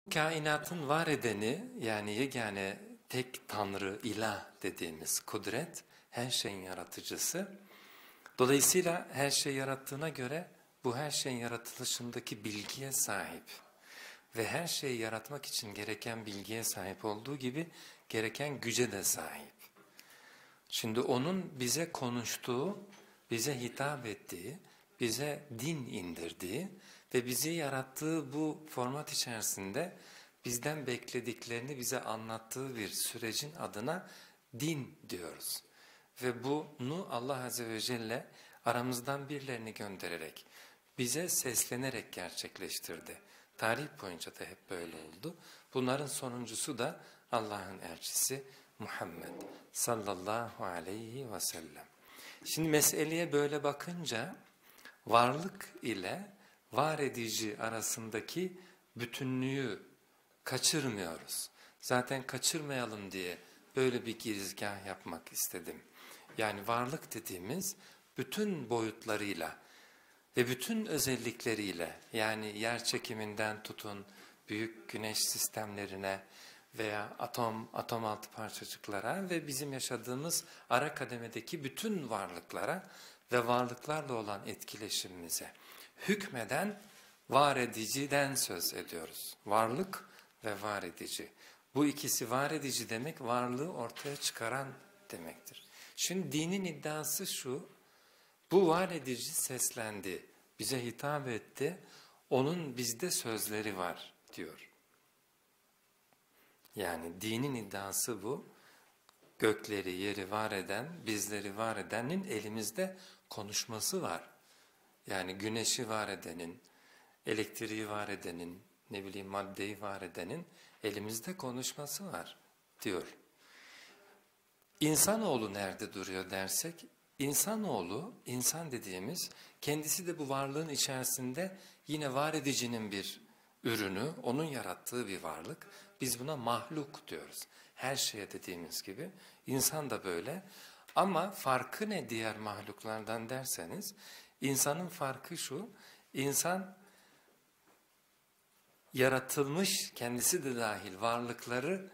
Kainatın var edeni, yani yegane tek tanrı, ilah dediğimiz kudret, her şeyin yaratıcısı. Dolayısıyla her şey yarattığına göre bu her şeyin yaratılışındaki bilgiye sahip. Ve her şeyi yaratmak için gereken bilgiye sahip olduğu gibi gereken güce de sahip. Şimdi onun bize konuştuğu, bize hitap ettiği, bize din indirdiği ve bizi yarattığı bu format içerisinde bizden beklediklerini bize anlattığı bir sürecin adına din diyoruz. Ve bunu Allah Azze ve Celle aramızdan birilerini göndererek, bize seslenerek gerçekleştirdi. Tarih boyunca da hep böyle oldu. Bunların sonuncusu da Allah'ın elçisi Muhammed sallallahu aleyhi ve sellem. Şimdi meseleye böyle bakınca varlık ile var edici arasındaki bütünlüğü kaçırmıyoruz. Zaten kaçırmayalım diye böyle bir girizgah yapmak istedim. Yani varlık dediğimiz bütün boyutlarıyla ve bütün özellikleriyle, yani yer çekiminden tutun büyük güneş sistemlerine veya atom altı parçacıklara ve bizim yaşadığımız ara kademedeki bütün varlıklara ve varlıklarla olan etkileşimimize hükmeden var ediciden söz ediyoruz. Varlık ve var edici. Bu ikisi var edici demek, varlığı ortaya çıkaran demektir. Şimdi dinin iddiası şu: bu var edici seslendi, bize hitap etti, onun bizde sözleri var diyor. Yani dinin iddiası bu. Gökleri, yeri var eden, bizleri var edenin elimizde konuşması var. Yani güneşi var edenin, elektriği var edenin, ne bileyim maddeyi var edenin elimizde konuşması var diyor. İnsanoğlu nerede duruyor dersek, İnsanoğlu, insan dediğimiz kendisi de bu varlığın içerisinde yine var edicinin bir ürünü, onun yarattığı bir varlık. Biz buna mahluk diyoruz. Her şeye dediğimiz gibi insan da böyle. Ama farkı ne diğer mahluklardan derseniz, insanın farkı şu: insan yaratılmış, kendisi de dahil varlıkları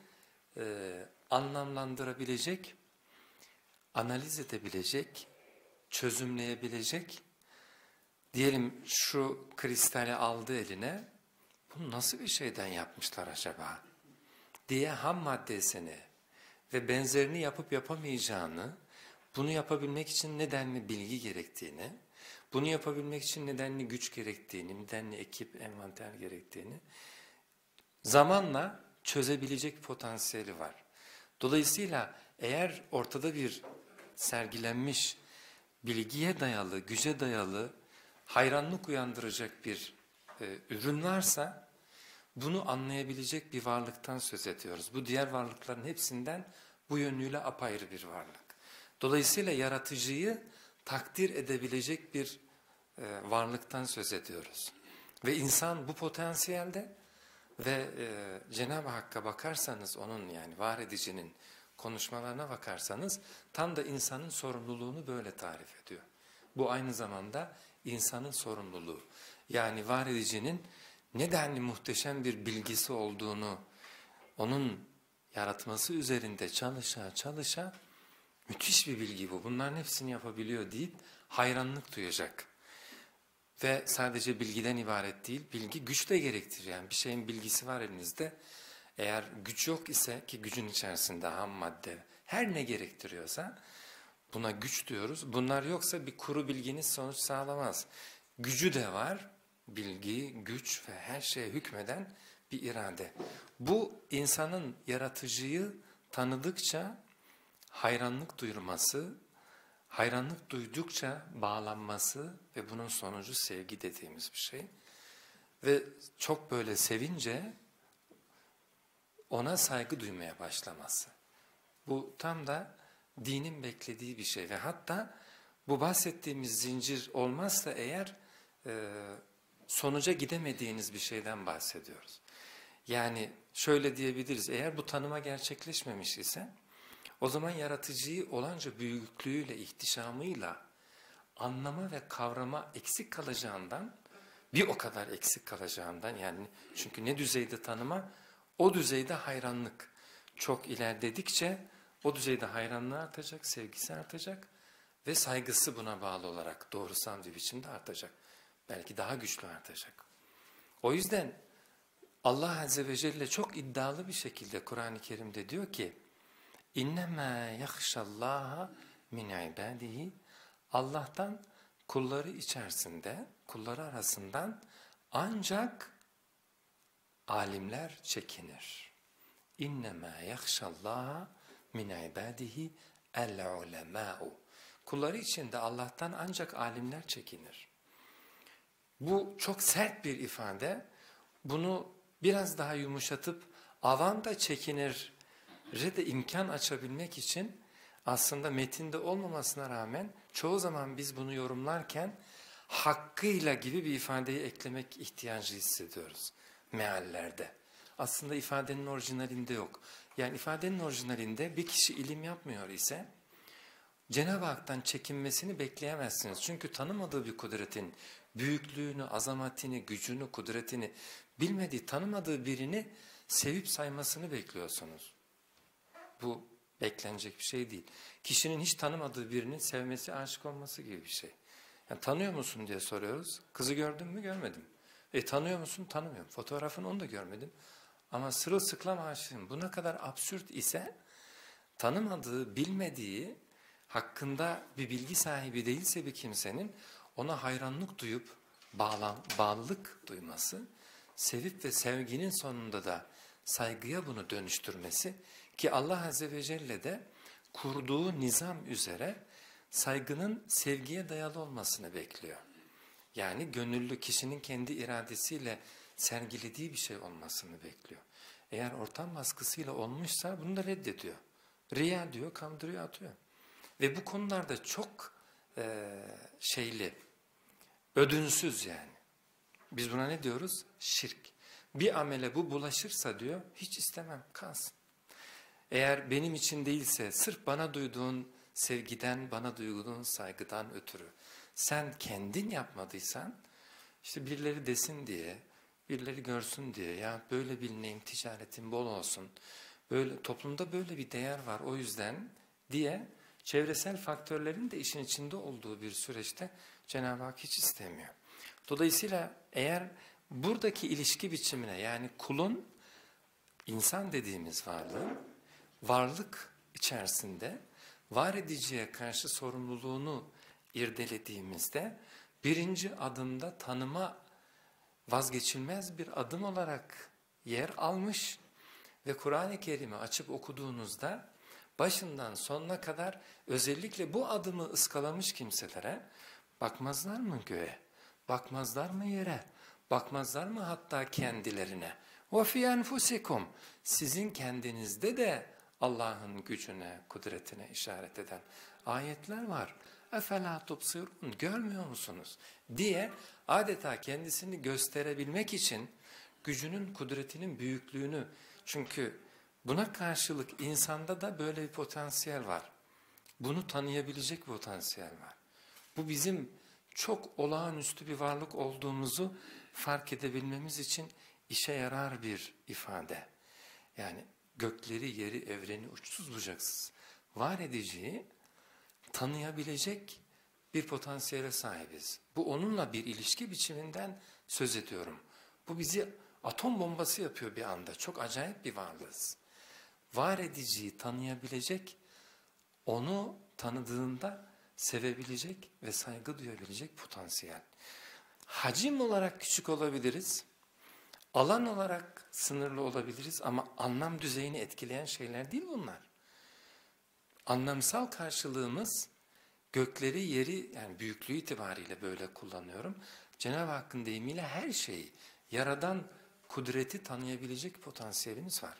anlamlandırabilecek, analiz edebilecek, çözümleyebilecek. Diyelim şu kristali aldı eline, bunu nasıl bir şeyden yapmışlar acaba diye ham maddesini ve benzerini yapıp yapamayacağını, bunu yapabilmek için nedenli bilgi gerektiğini, bunu yapabilmek için nedenli güç gerektiğini, nedenli ekip, envanter gerektiğini zamanla çözebilecek potansiyeli var. Dolayısıyla eğer ortada bir sergilenmiş, bilgiye dayalı, güce dayalı, hayranlık uyandıracak bir ürün varsa, bunu anlayabilecek bir varlıktan söz ediyoruz. Bu diğer varlıkların hepsinden bu yönüyle apayrı bir varlık. Dolayısıyla yaratıcıyı takdir edebilecek bir varlıktan söz ediyoruz. Ve insan bu potansiyelde ve Cenab-ı Hakk'a bakarsanız, onun yani var edicinin konuşmalarına bakarsanız tam da insanın sorumluluğunu böyle tarif ediyor. Bu aynı zamanda insanın sorumluluğu. Yani var edicinin nedenli muhteşem bir bilgisi olduğunu, onun yaratması üzerinde çalışa müthiş bir bilgi bu, bunların hepsini yapabiliyor deyip hayranlık duyacak. Ve sadece bilgiden ibaret değil, bilgi güç de gerektirir. Yani bir şeyin bilgisi var elinizde. Eğer güç yok ise, ki gücün içerisinde ham madde her ne gerektiriyorsa buna güç diyoruz. Bunlar yoksa bir kuru bilginiz sonuç sağlamaz. Gücü de var, bilgi, güç ve her şeye hükmeden bir irade. Bu insanın yaratıcıyı tanıdıkça hayranlık duyurması, hayranlık duydukça bağlanması ve bunun sonucu sevgi dediğimiz bir şey. Ve çok böyle sevince ona saygı duymaya başlaması. Bu tam da dinin beklediği bir şey ve hatta bu bahsettiğimiz zincir olmazsa eğer sonuca gidemediğiniz bir şeyden bahsediyoruz. Yani şöyle diyebiliriz: eğer bu tanıma gerçekleşmemiş ise o zaman yaratıcıyı olanca büyüklüğüyle, ihtişamıyla anlama ve kavrama eksik kalacağından bir o kadar eksik kalacağımdan, yani çünkü ne düzeyde tanıma, o düzeyde hayranlık. Çok ilerledikçe o düzeyde hayranlığı artacak, sevgisi artacak ve saygısı buna bağlı olarak doğrusal bir biçimde artacak. Belki daha güçlü artacak. O yüzden Allah Azze ve Celle çok iddialı bir şekilde Kur'an-ı Kerim'de diyor ki اِنَّمَا يَخْشَ اللّٰهَ مِنْ عِبَادِهِ Allah'tan kulları içerisinde, kulları arasından ancak alimler çekinir. اِنَّمَا يَخْشَ اللّٰهَ مِنْ عِبَادِهِ الْعُلَمَاءُ Kulları içinde Allah'tan ancak alimler çekinir. Bu çok sert bir ifade. Bunu biraz daha yumuşatıp avam da çekinir de imkan açabilmek için aslında metinde olmamasına rağmen çoğu zaman biz bunu yorumlarken hakkıyla gibi bir ifadeyi eklemek ihtiyacı hissediyoruz meallerde. Aslında ifadenin orijinalinde yok. Yani ifadenin orijinalinde bir kişi ilim yapmıyor ise Cenab-ı Hak'tan çekinmesini bekleyemezsiniz. Çünkü tanımadığı bir kudretin büyüklüğünü, azametini, gücünü, kudretini bilmediği, tanımadığı birini sevip saymasını bekliyorsunuz. Bu beklenecek bir şey değil. Kişinin hiç tanımadığı birinin sevmesi, aşık olması gibi bir şey. Yani tanıyor musun diye soruyoruz. Kızı gördün mü? Görmedim. Tanıyor musun? Tanımıyorum. Fotoğrafını onu da görmedim. Ama sırılsıklam aşığım. Bu ne kadar absürt ise tanımadığı, bilmediği, hakkında bir bilgi sahibi değilse bir kimsenin ona hayranlık duyup bağlılık duyması, sevip ve sevginin sonunda da saygıya bunu dönüştürmesi ki Allah Azze ve Celle de kurduğu nizam üzere saygının sevgiye dayalı olmasını bekliyor. Yani gönüllü kişinin kendi iradesiyle sergilediği bir şey olmasını bekliyor. Eğer ortam baskısıyla olmuşsa bunu da reddediyor. Riya diyor, kandırıyor, atıyor. Ve bu konularda çok ödünsüz yani. Biz buna ne diyoruz? Şirk. Bir amele bu bulaşırsa diyor, hiç istemem, kalsın. Eğer benim için değilse, sırf bana duyduğun sevgiden, bana duyduğun saygıdan ötürü sen kendin yapmadıysan, işte birileri desin diye, birileri görsün diye, ya böyle bilineyim, ticaretin bol olsun, böyle toplumda böyle bir değer var o yüzden diye çevresel faktörlerin de işin içinde olduğu bir süreçte Cenab-ı Hak hiç istemiyor. Dolayısıyla eğer buradaki ilişki biçimine, yani kulun, insan dediğimiz varlık içerisinde var ediciye karşı sorumluluğunu irdelediğimizde birinci adımda tanıma vazgeçilmez bir adım olarak yer almış ve Kur'an-ı Kerim'i açıp okuduğunuzda başından sonuna kadar özellikle bu adımı ıskalamış kimselere bakmazlar mı göğe, bakmazlar mı yere, bakmazlar mı hatta kendilerine? وَفِي أَنْفُسِكُمْ Sizin kendinizde de Allah'ın gücüne, kudretine işaret eden ayetler var. اَفَلَا تُبْصِرُونَ Görmüyor musunuz? Diye adeta kendisini gösterebilmek için gücünün, kudretinin büyüklüğünü, çünkü buna karşılık insanda da böyle bir potansiyel var. Bunu tanıyabilecek bir potansiyel var. Bu bizim çok olağanüstü bir varlık olduğumuzu fark edebilmemiz için işe yarar bir ifade. Yani gökleri, yeri, evreni uçsuz bucaksız var ediciyi tanıyabilecek bir potansiyele sahibiz. Bu onunla bir ilişki biçiminden söz ediyorum. Bu bizi atom bombası yapıyor bir anda. Çok acayip bir varlığız. Var ediciyi tanıyabilecek, onu tanıdığında sevebilecek ve saygı duyabilecek potansiyel. Hacim olarak küçük olabiliriz, alan olarak sınırlı olabiliriz ama anlam düzeyini etkileyen şeyler değil bunlar. Anlamsal karşılığımız gökleri, yeri, yani büyüklüğü itibariyle böyle kullanıyorum. Cenab-ı Hakk'ın deyimiyle her şeyi, yaradan kudreti tanıyabilecek potansiyelimiz var.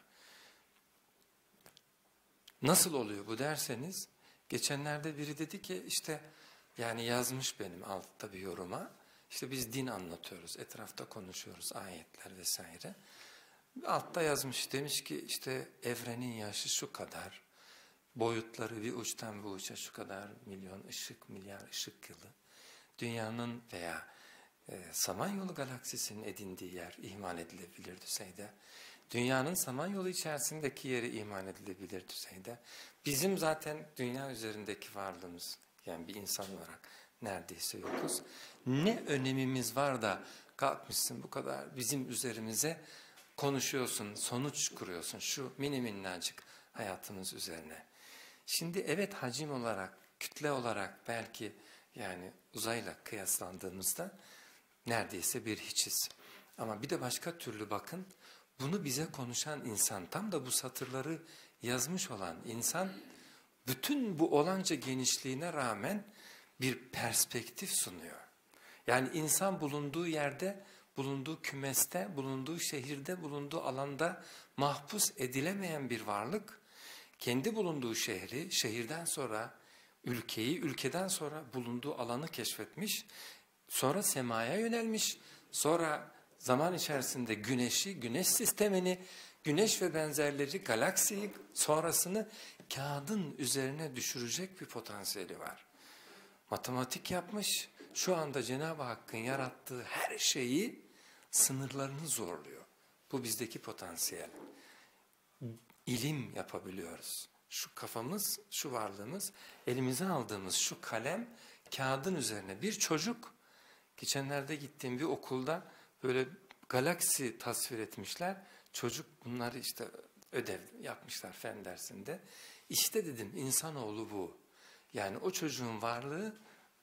Nasıl oluyor bu derseniz, geçenlerde biri dedi ki işte, yani yazmış benim altta bir yoruma, işte biz din anlatıyoruz, etrafta konuşuyoruz, ayetler vesaire. Altta yazmış, demiş ki işte evrenin yaşı şu kadar, boyutları bir uçtan bir uça şu kadar milyon ışık, milyar ışık yılı. Dünyanın veya Samanyolu galaksisinin edindiği yer ihmal edilebilir düzeyde. Dünyanın Samanyolu içerisindeki yeri ihmal edilebilir düzeyde. Bizim zaten dünya üzerindeki varlığımız, yani bir insan olarak neredeyse yokuz. Ne önemimiz var da kalkmışsın bu kadar bizim üzerimize konuşuyorsun, sonuç kuruyorsun şu mini minnacık hayatımız üzerine. Şimdi evet, hacim olarak, kütle olarak belki yani uzayla kıyaslandığımızda neredeyse bir hiçiz. Ama bir de başka türlü bakın, bunu bize konuşan insan, tam da bu satırları yazmış olan insan, bütün bu olanca genişliğine rağmen bir perspektif sunuyor. Yani insan bulunduğu yerde, bulunduğu kümeste, bulunduğu şehirde, bulunduğu alanda mahpus edilemeyen bir varlık, kendi bulunduğu şehri, şehirden sonra ülkeyi, ülkeden sonra bulunduğu alanı keşfetmiş, sonra semaya yönelmiş, sonra zaman içerisinde güneşi, güneş sistemini, güneş ve benzerleri, galaksiyi, sonrasını kağıdın üzerine düşürecek bir potansiyeli var. Matematik yapmış, şu anda Cenab-ı Hakk'ın yarattığı her şeyi sınırlarını zorluyor. Bu bizdeki potansiyel. İlim yapabiliyoruz. Şu kafamız, şu varlığımız, elimize aldığımız şu kalem, kağıdın üzerine bir çocuk, geçenlerde gittiğim bir okulda böyle galaksi tasvir etmişler. Çocuk bunları işte ödev yapmışlar fen dersinde. İşte dedim, insanoğlu bu. Yani o çocuğun varlığı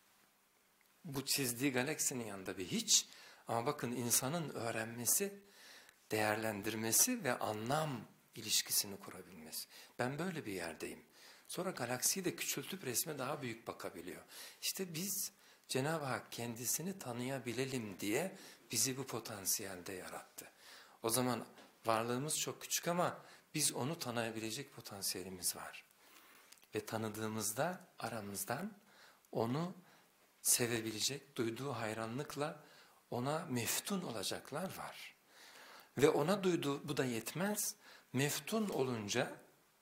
bu çizdiği galaksinin yanında bir hiç. Ama bakın, insanın öğrenmesi, değerlendirmesi ve anlam ilişkisini kurabilmesi. Ben böyle bir yerdeyim. Sonra galaksiyi de küçültüp resme daha büyük bakabiliyor. İşte biz, Cenab-ı Hak kendisini tanıyabilelim diye bizi bu potansiyelde yarattı. O zaman varlığımız çok küçük ama biz onu tanıyabilecek potansiyelimiz var. Ve tanıdığımızda aramızdan onu sevebilecek, duyduğu hayranlıkla ona meftun olacaklar var. Ve ona duyduğu, bu da yetmez, meftun olunca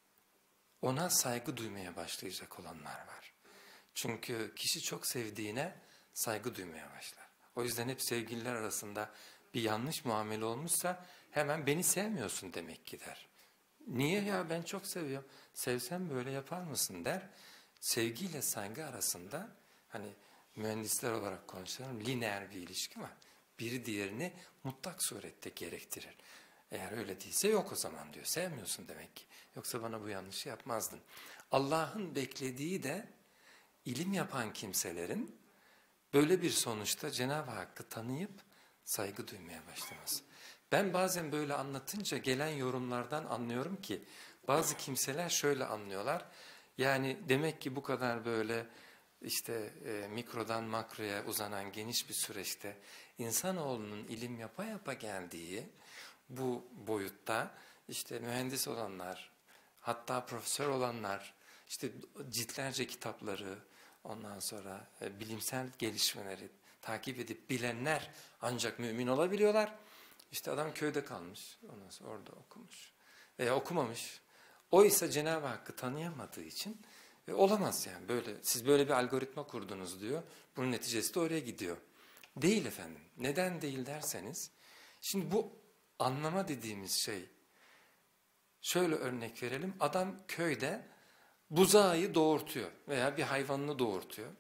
ona saygı duymaya başlayacak olanlar var. Çünkü kişi çok sevdiğine saygı duymaya başlar. O yüzden hep sevgililer arasında bir yanlış muamele olmuşsa hemen beni sevmiyorsun demek ki der. Niye ya, ben çok seviyorum. Sevsem böyle yapar mısın der. Sevgiyle saygı arasında, hani mühendisler olarak konuşalım, lineer bir ilişki var. Biri diğerini mutlak surette gerektirir. Eğer öyle değilse yok o zaman diyor. Sevmiyorsun demek ki. Yoksa bana bu yanlışı yapmazdın. Allah'ın beklediği de ilim yapan kimselerin böyle bir sonuçta Cenab-ı Hakk'ı tanıyıp saygı duymaya başlaması. Ben bazen böyle anlatınca gelen yorumlardan anlıyorum ki bazı kimseler şöyle anlıyorlar. Yani demek ki bu kadar böyle işte mikrodan makroya uzanan geniş bir süreçte insanoğlunun ilim yapa yapa geldiği bu boyutta işte mühendis olanlar, hatta profesör olanlar, işte ciltlerce kitapları, ondan sonra bilimsel gelişmeleri takip edip bilenler ancak mümin olabiliyorlar. İşte adam köyde kalmış, ondan sonra orada okumuş veya okumamış. O ise Cenab-ı Hakk'ı tanıyamadığı için olamaz yani. Böyle, siz böyle bir algoritma kurdunuz diyor. Bunun neticesi de oraya gidiyor. Değil efendim. Neden değil derseniz, şimdi bu anlama dediğimiz şey, şöyle örnek verelim. Adam köyde buzağı doğurtuyor veya bir hayvanını doğurtuyor.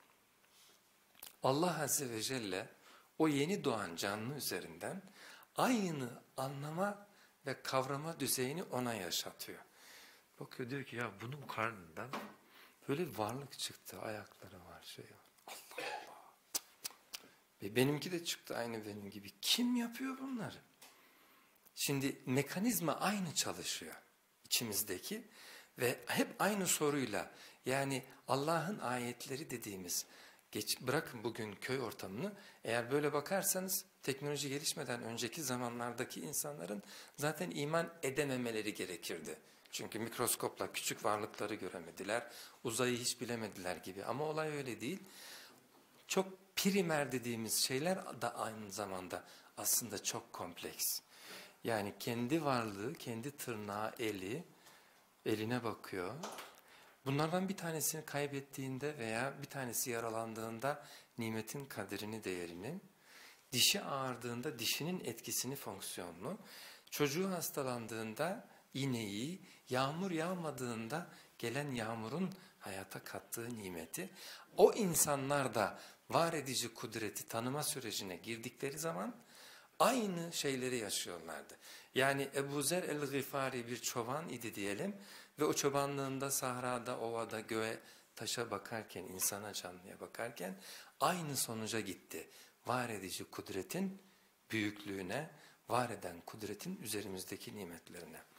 Allah Azze ve Celle o yeni doğan canlı üzerinden aynı anlama ve kavrama düzeyini ona yaşatıyor. Bakıyor, diyor ki ya bunun karnından böyle bir varlık çıktı, ayakları var, şey var. Allah Allah. Ve benimki de çıktı aynı benim gibi. Kim yapıyor bunları? Şimdi mekanizma aynı çalışıyor içimizdeki ve hep aynı soruyla, yani Allah'ın ayetleri dediğimiz, bırakın bugün köy ortamını, eğer böyle bakarsanız teknoloji gelişmeden önceki zamanlardaki insanların zaten iman edememeleri gerekirdi. Çünkü mikroskopla küçük varlıkları göremediler, uzayı hiç bilemediler gibi, ama olay öyle değil. Çok primer dediğimiz şeyler da aynı zamanda aslında çok kompleks. Yani kendi varlığı, kendi tırnağı, eline bakıyor. Bunlardan bir tanesini kaybettiğinde veya bir tanesi yaralandığında nimetin kaderini, değerini, Dişi ağardığında dişinin etkisini fonksiyonlu, çocuğu hastalandığında iğneyi, yağmur yağmadığında gelen yağmurun hayata kattığı nimeti, o insanlar da var edici kudreti tanıma sürecine girdikleri zaman aynı şeyleri yaşıyorlardı. Yani Ebu Zer el-Gıfari bir çoban idi diyelim ve o çobanlığında sahrada, ovada, göğe, taşa bakarken, insana, canlıya bakarken aynı sonuca gitti. Var edici kudretin büyüklüğüne, var eden kudretin üzerimizdeki nimetlerine.